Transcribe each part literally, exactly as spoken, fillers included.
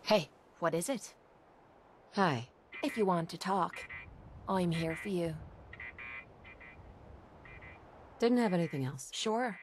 Hey, what is it? Hi. If you want to talk, I'm here for you. Didn't have anything else. Sure.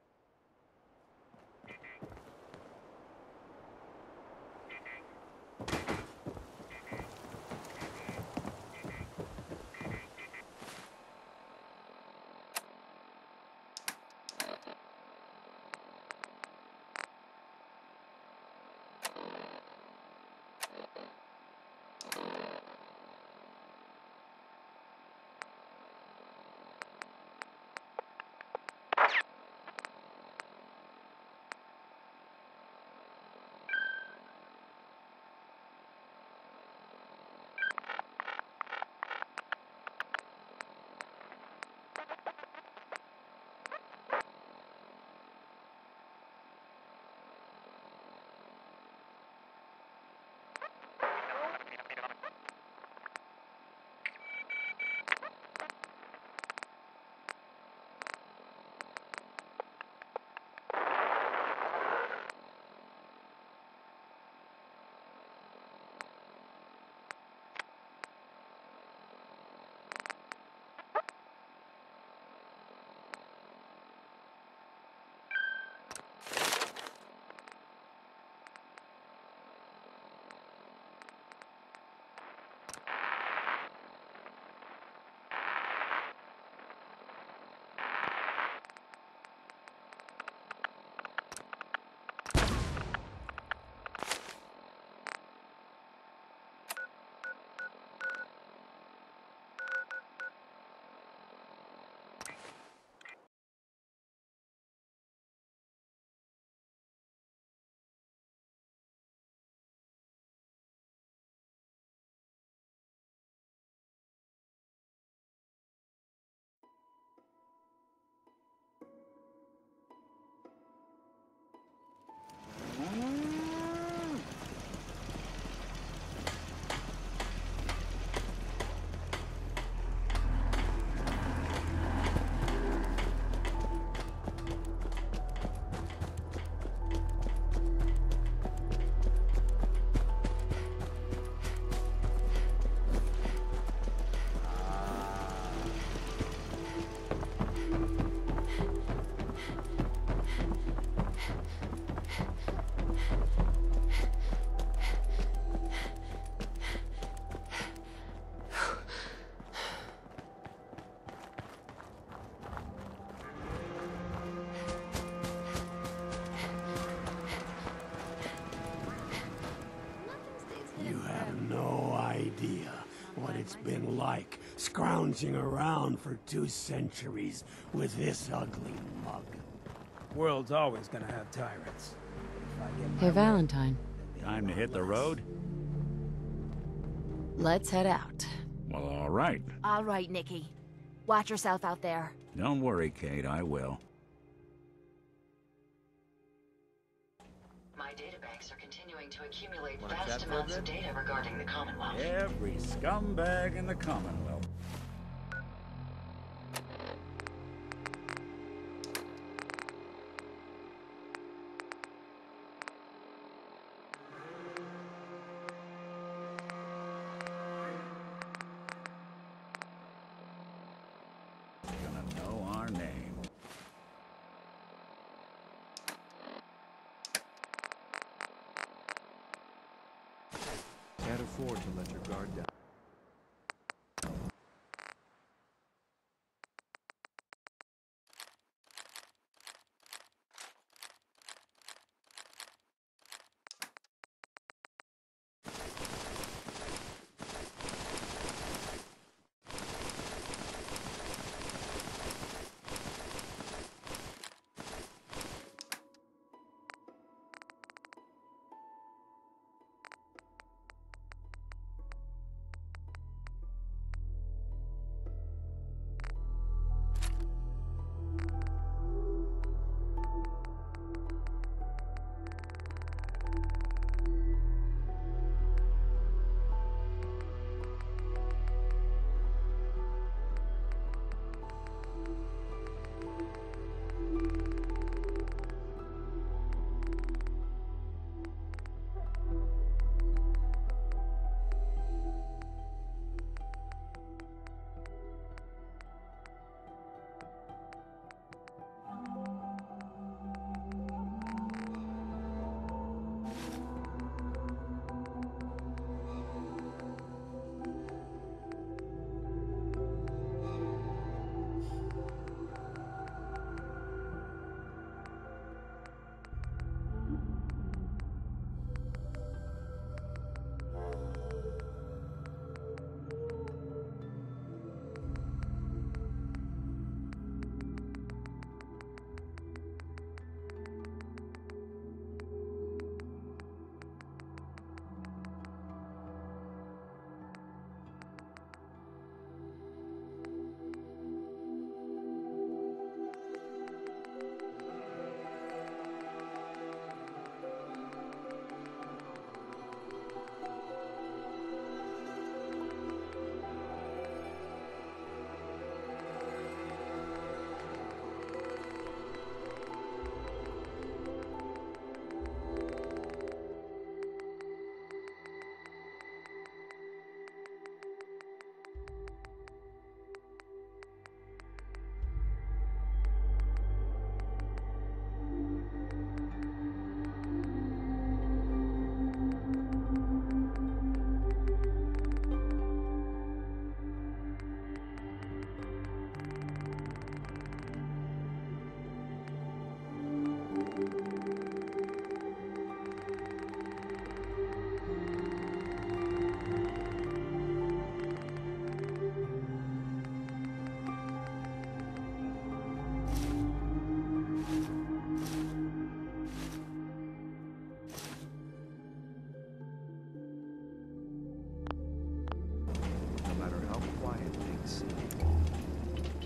You have no idea what it's been like scrounging around for two centuries with this ugly mug. World's always gonna have tyrants. If I get my Hey, way, Valentine. Time to hit the road? Let's head out. Well, all right. All right, Nikki. Watch yourself out there. Don't worry, Kate, I will. My databanks are continuing to accumulate vast amounts of data regarding the Commonwealth. Every scumbag in the Commonwealth. Gonna know our name. Can't afford to let your guard down.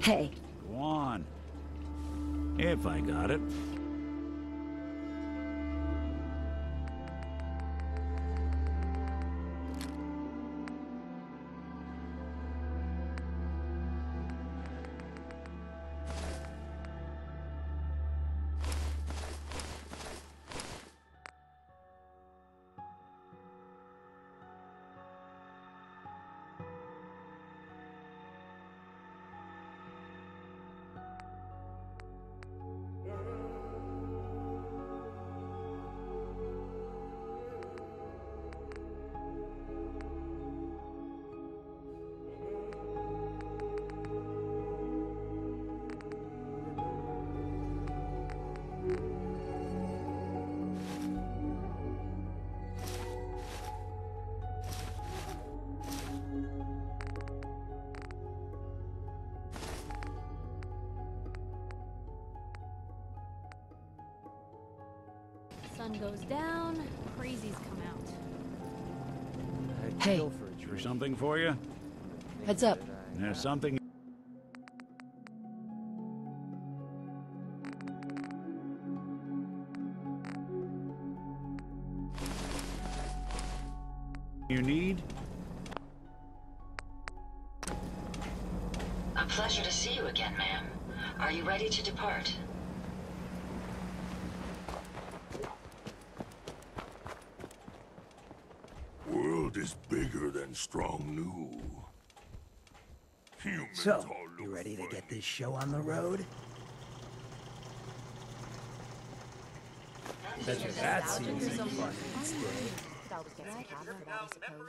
Hey. Go on. If I got it. Sun goes down, crazies come out. Hey, There's something for you? heads up. There's something. You need? A pleasure to see you again, ma'am. Are you ready to depart? World is bigger than Strong knew. Humans So, all you look ready to funny. get this show on the road? Bet you that seems like fun. Could always get some cab for that, I suppose.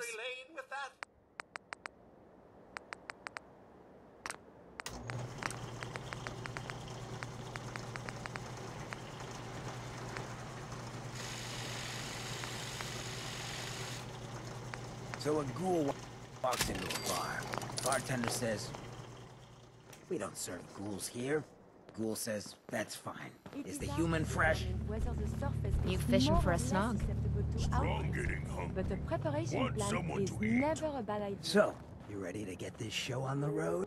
So a ghoul wa- walks into a bar. Bartender says, "We don't serve ghouls here." Ghoul says, "That's fine. Is the human fresh?" You fishing for a snog? Strong getting hungry. But the preparation Want plan someone is to eat. never a bad idea. So, you ready to get this show on the road?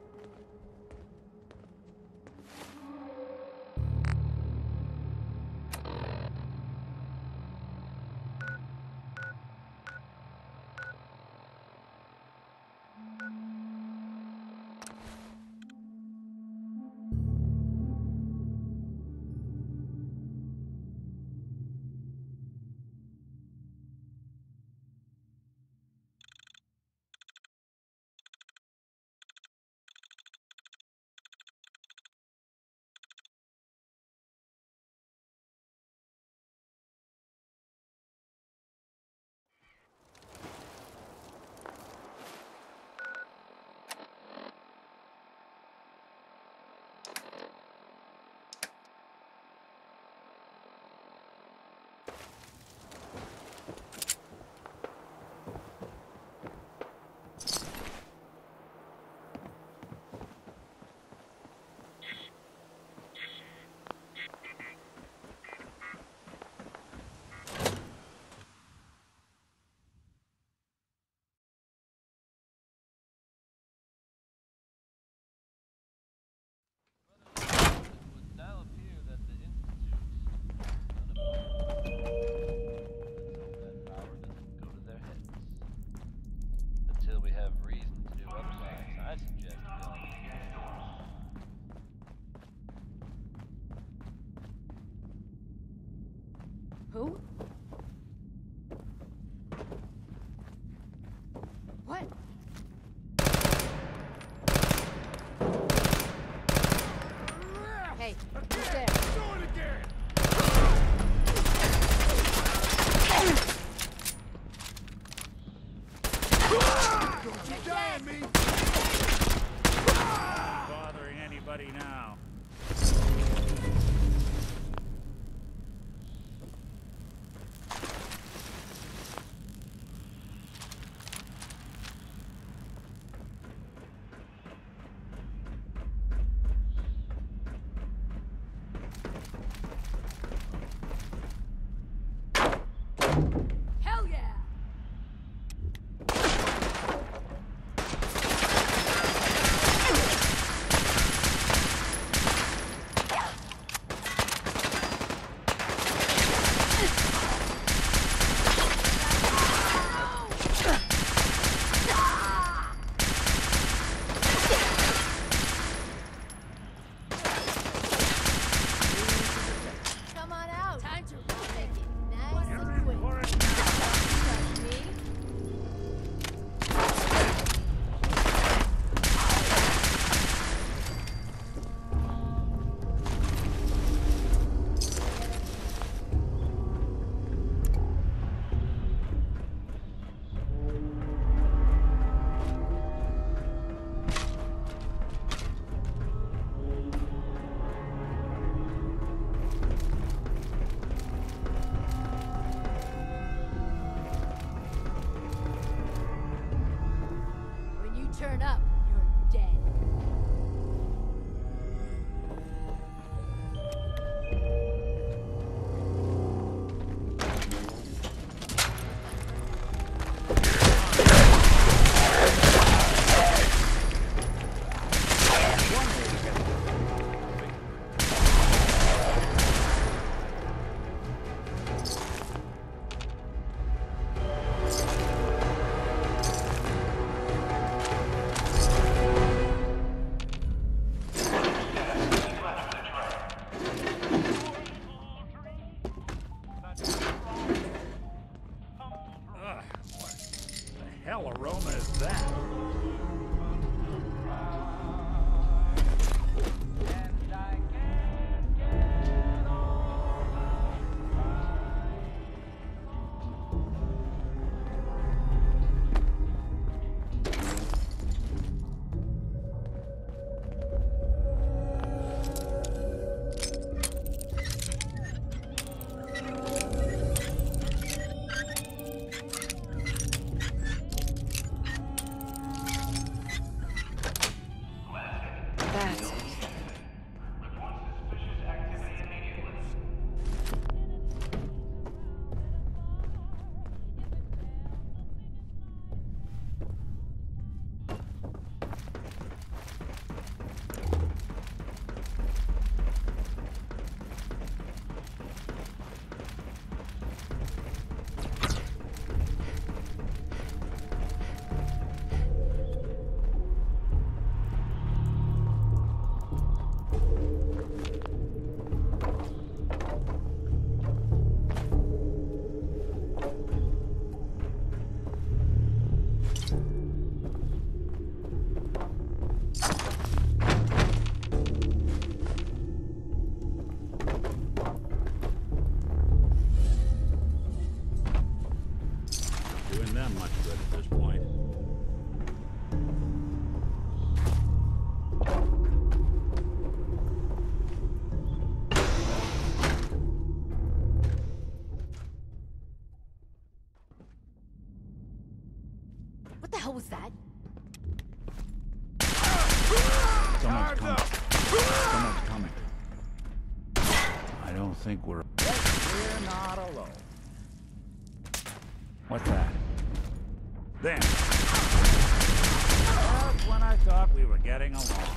Who? What? Hey, who's there? Bothering anybody now. hell was that? Someone's coming. Someone's coming. I don't think we're... We're not alone. What's that? Then. Just when I thought we were getting along.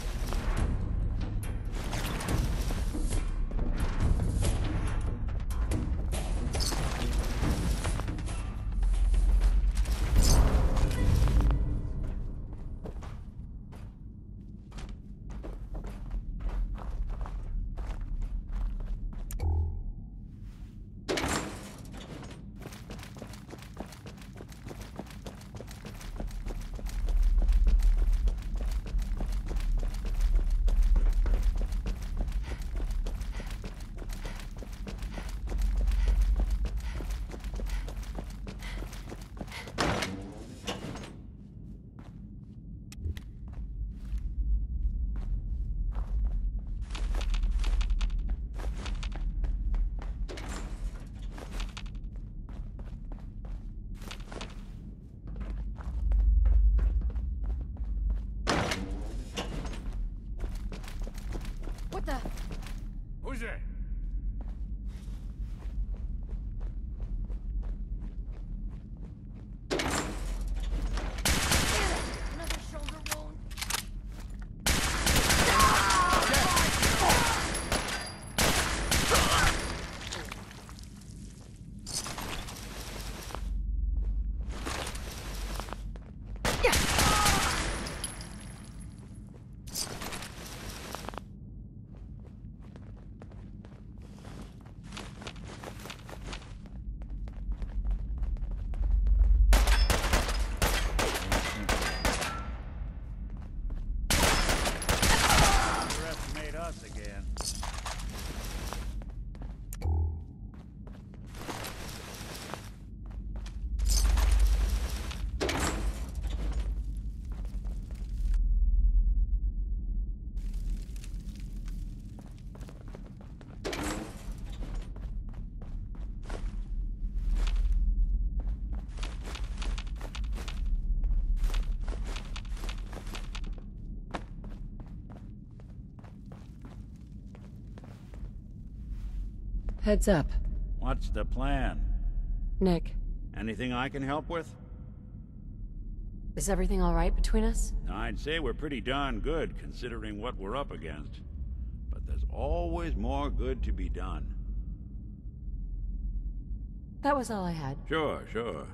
What the? Who's there? Another shoulder wound. Underestimate us again. Heads up. What's the plan? Nick, Anything I can help with? is everything all right between us? I'd say we're pretty darn good, considering what we're up against. But there's always more good to be done. That was all I had. Sure, sure.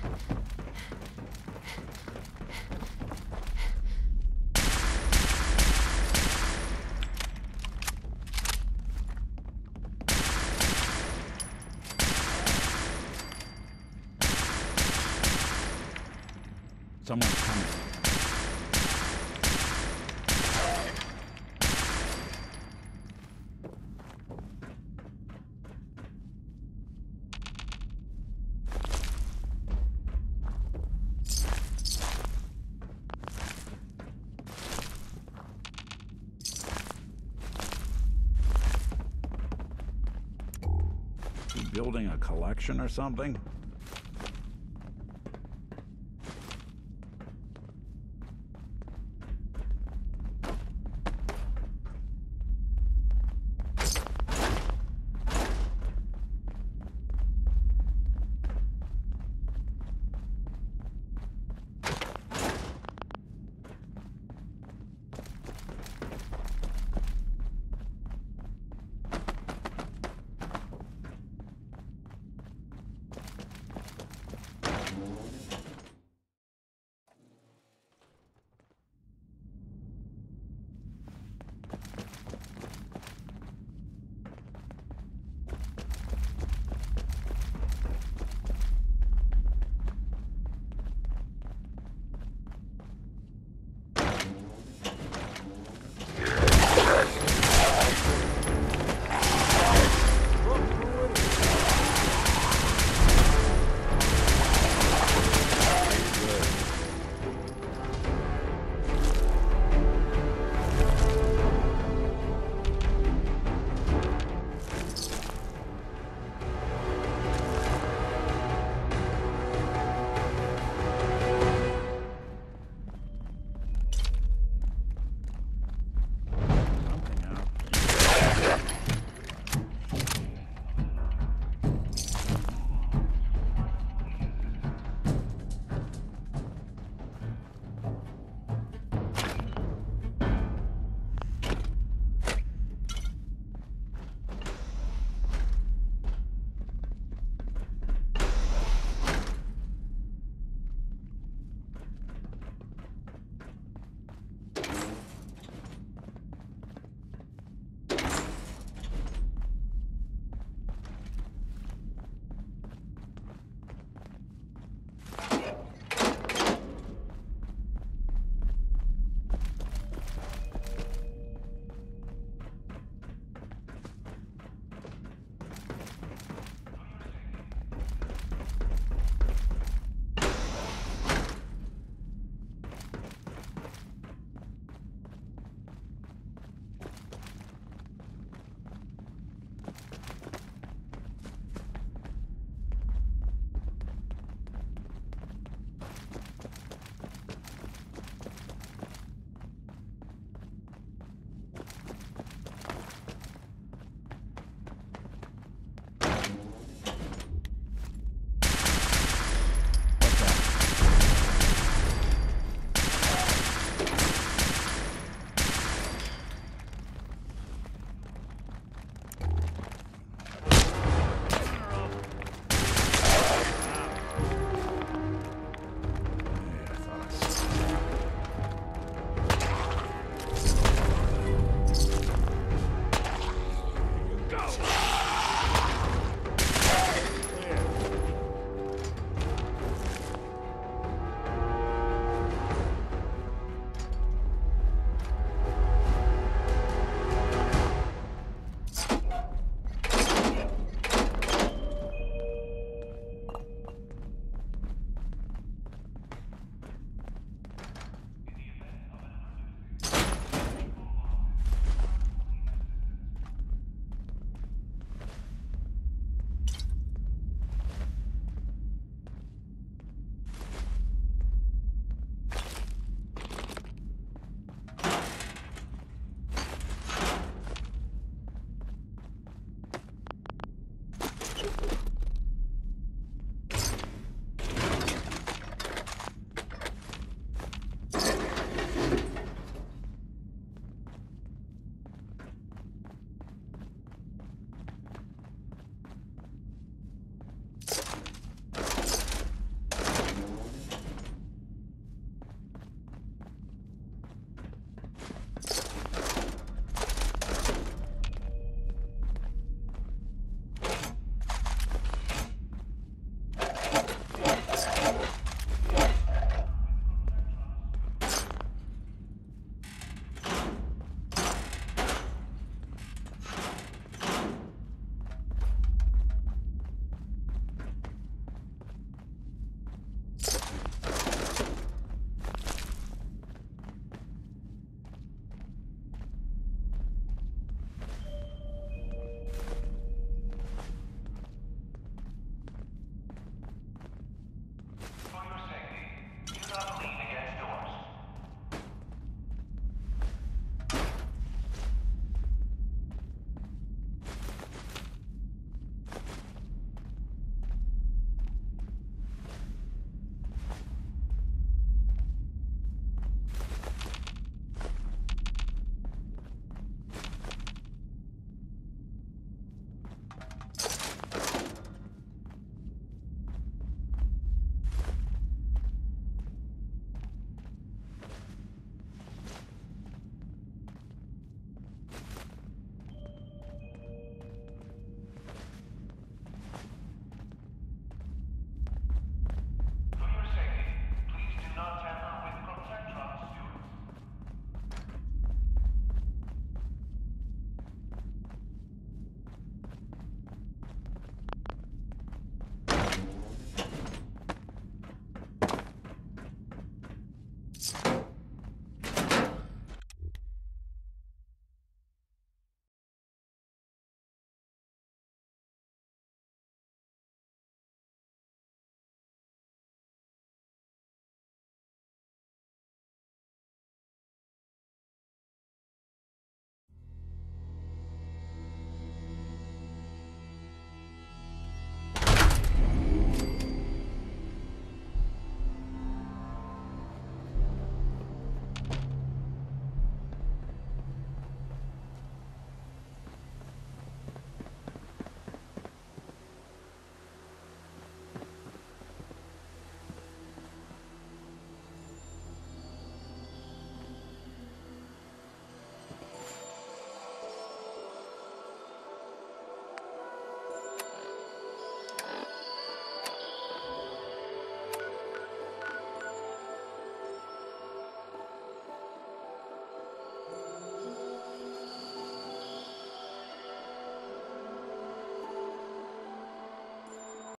Someone's coming. You building a collection or something?